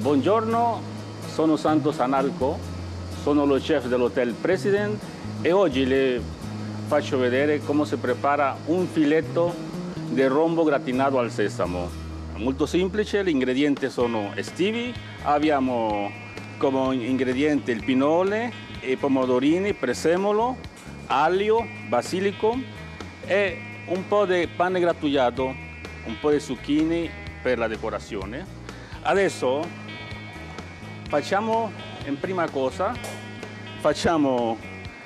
Buongiorno, sono Santos Analco, sono lo chef dell'Hotel President e oggi le faccio vedere come si prepara un filetto di rombo gratinato al sesamo. Molto semplice, gli ingredienti sono estivi, abbiamo come ingrediente il pinole, i pomodorini, prezzemolo, aglio, basilico e un po' di pane grattugiato, un po' di zucchine per la decorazione. Adesso facciamo, in prima cosa, facciamo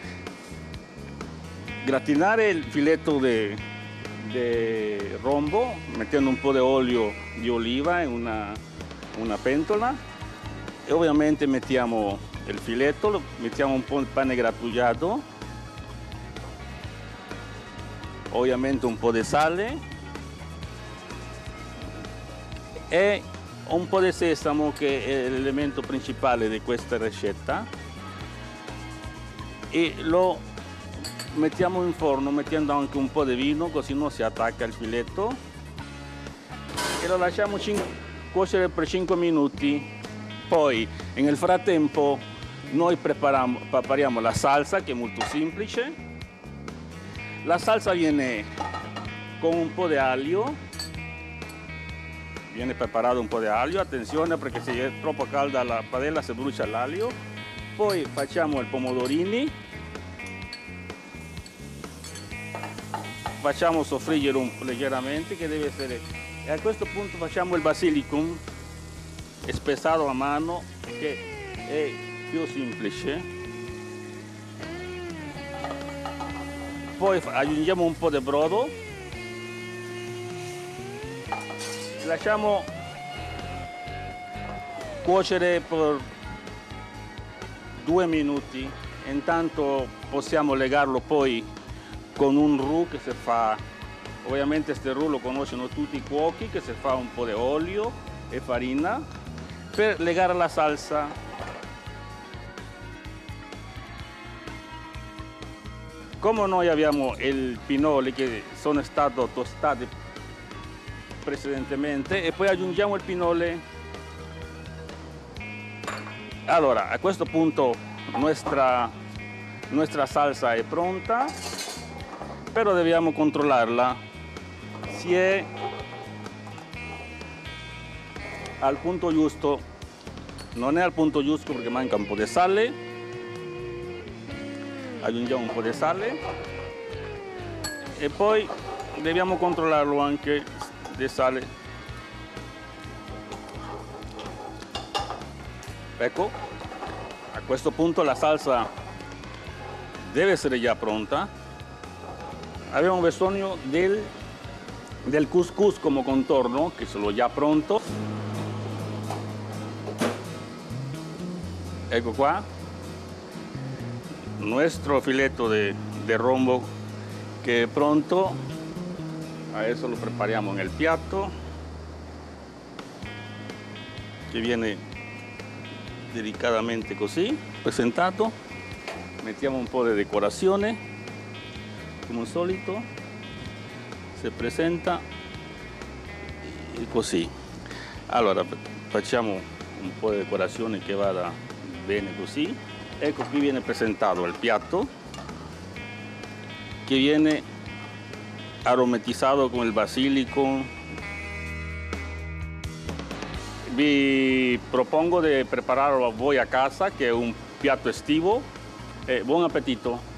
gratinare il filetto di rombo mettendo un po' di olio di oliva in una pentola e ovviamente mettiamo il filetto, mettiamo un po' di pane grattugiato, ovviamente un po' di sale e un po' di sesamo che è l'elemento principale di questa ricetta e lo mettiamo in forno mettendo anche un po' di vino così non si attacca il filetto e lo lasciamo cuocere per 5 minuti. Poi nel frattempo noi prepariamo la salsa che è molto semplice. La salsa viene con un po' di aglio. Viene preparato un po' di aglio, attenzione perché se è troppo calda la padella si brucia l'aglio. Poi facciamo i pomodorini, facciamo soffriggere leggermente che deve essere, e a questo punto facciamo il basilicum spezzato a mano che è più semplice. Poi aggiungiamo un po' di brodo. Lasciamo cuocere per 2 minuti, intanto possiamo legarlo poi con un roux che si fa, ovviamente questo roux lo conoscono tutti i cuochi, che si fa un po' di olio e farina per legare la salsa. Come noi abbiamo il pinoli che sono stati tostati precedentemente e poi aggiungiamo il pinole. Allora a questo punto nostra salsa è pronta, però dobbiamo controllarla se è al punto giusto. Non è al punto giusto perché manca un po' di sale, aggiungiamo un po' di sale e poi dobbiamo controllarlo anche di sale. Ecco, a questo punto la salsa deve essere già pronta. Abbiamo bisogno del couscous come contorno, che sono già pronto. Ecco qua, il nostro filetto di rombo che è pronto. Adesso lo prepariamo nel piatto che viene delicatamente così presentato. Mettiamo un po' di decorazione come al solito, si presenta così. Allora facciamo un po' di decorazione che vada bene così. Ecco, qui viene presentato il piatto che viene aromatizzato con il basilico. Vi propongo di prepararlo a voi a casa, che è un piatto estivo. Buon appetito!